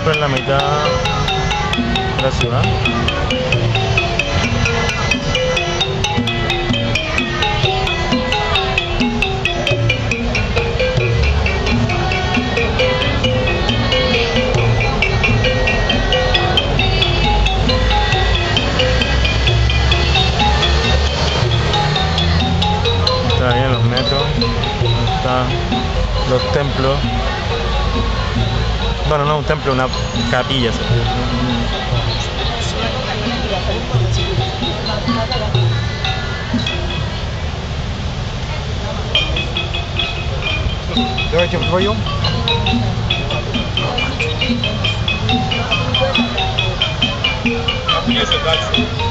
siempre en la mitad de la ciudad. Está ahí en los metros, están los templos. Bueno, no un templo, una capilla. Давайте вдвоем. Ближе, дальше.